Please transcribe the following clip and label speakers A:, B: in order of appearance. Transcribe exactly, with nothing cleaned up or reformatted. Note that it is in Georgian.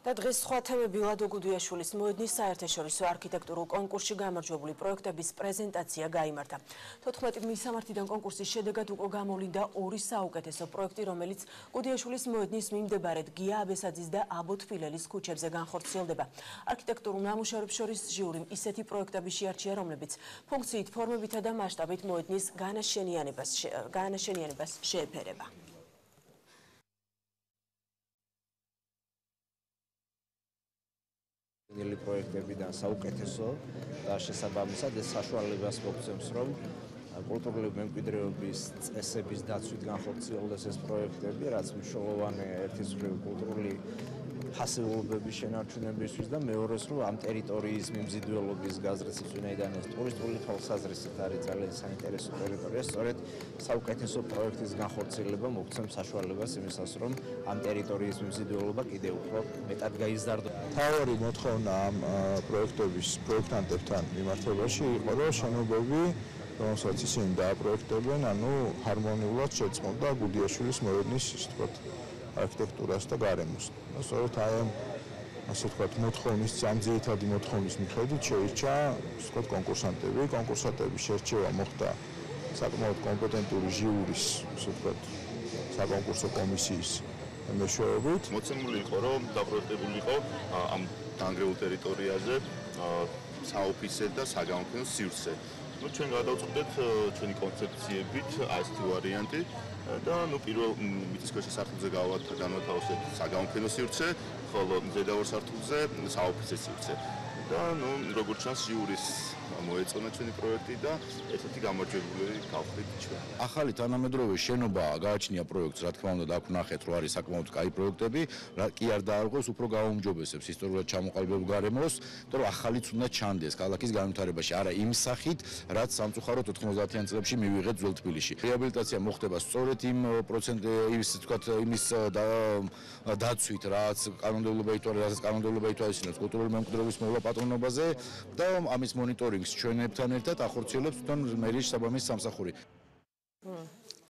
A: და დღეს სხვა თემები ლადო გუდუიაშვილის მოედნის საერთაშორისო არქიტექტურულ კონკურსში გამარჯვებული პროექტების პრეზენტაცია გაიმართა. თოთხმეტი მისამართიდან კონკურსის შედეგად უკვე გამოვლინდა ორი საუკეთესო პროექტი, რომელიც გუდუიაშვილის მოედნის მიმდებარედ გია აბესაძის და აბოთფილელის ქუჩებზე განხორციელდება. არქიტექტურულ ნამუშევრებს შორის ჟიურიმ ისეთი პროექტები შეარჩია, რომლებიც ფუნქციით, ფორმებითა და მასშტაბით მოედნის განაშენიანებას განაშენიანებას შეეფერება.
B: პროექტებიდან საუკეთესო და შესაბამისად ეს საშუალებას მოგცემს, რომ კულტურული მემკვიდრეობის წესების დაცვით განხორციელდეს ეს პროექტები, რაც მნიშვნელოვანია ერთის მხრივ კულტურული ფასეულობების შენარჩუნებისთვის და მეორეს რომ ამ ტერიტორიის მიმზიდველობის გაზრდისთვის, ვინაიდან ეს ტურისტული თვალსაზრისით არის ძალიან საინტერესო ტერიტორია, სწორედ საუკეთესო პროექტის განხორციელება მოგცემს საშუალებას იმისას, რომ ამ ტერიტორიის მიმზიდველობა კიდევ უფრო მეტად გაიზარდოს.
C: მთავარი მოთხოვნა ამ პროექტების პროექტანტებთან მიმართებაში იყო, რომ შენობები, რომელსაც ისინი დააპროექტებენ, ანუ ჰარმონიულად შეწყობდა გუდუიაშვილის მოედნის, ისე ვთქვათ, არქიტექტურას და გარემოს. სწორედ აი ამ ასე ვთქვათ, მოთხოვნის ამ ძირითადი მოთხოვნის მიხედვით შეირჩა, ასე ვთქვათ, კონკურსანტები. კონკურსანტების შერჩევა მოხდა საკმაოდ კომპეტენტური ჟიურის, ასე ვთქვათ, საკონკურსო კომისიის მეშვეობით.
D: მოცემული იყო, რომ დაპროექტებული იყო ამ დანგრეულ ტერიტორიაზე საოფისე და საგამოფენო სივრცე. ну ჩვენ გადავწყვეტეთ ჩვენი კონცეფციებით ასეთი ვარიანტი და ну პირველ მიწისქვეშა სართულზე განვათავსეთ საგამოფენო სივრცე, ხოლო ზედა ორ სართულზე საოფისე სივრცე. და ну როგორც ჩანს ჟიურის მოეწონა ჩვენი პროექტი და ესეთი გამარჯვებული გავხდით ჩვენ.
E: ახალი თანამედროვე შენობა გააჩნია პროექტს, რა თქმა უნდა, და აქ ვნახეთ, რომ არის საკმაოდ კაი პროექტები, კი არ დაარღვევს, უფრო გააუმჯობესებს ისტორიულად ჩამოყალიბებულ გარემოს, იმიტომ რომ ახალიც უნდა ჩანდეს ქალაქის განვითარებაში, არა იმ სახით, რაც სამწუხაროდ ოთხმოცდაათიან წლებში მივიღეთ ძველ თბილისში. რეაბილიტაცია მოხდება სწორედ იმ პროცენტ ის თქვათ იმის დაცვით, რაც კანონმდებლობა ითვალისწინებს, რაც კანონმდებლობა ითვალისწინებს კულტურული მემკვიდრეობის მოვლა პატრონობაზე და ამის მონიტორინგს ჩვენებთან ერთად ახორციელებს თან მერის საბამის სამსახური.